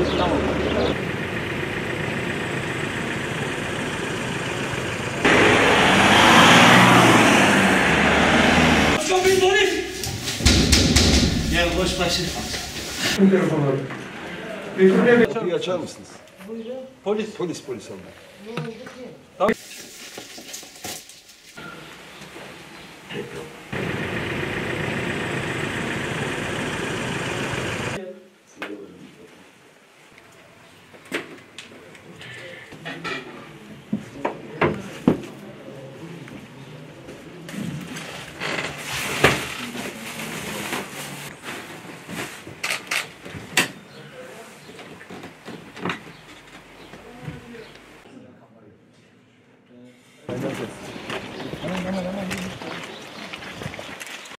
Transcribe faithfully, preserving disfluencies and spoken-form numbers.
Tamam. Kapıyı polis! Gel boş başını. Telefonları. Meşhur ne? Kapıyı açar mısınız? Buyurun. Polis. Polis polis alın. Tamam.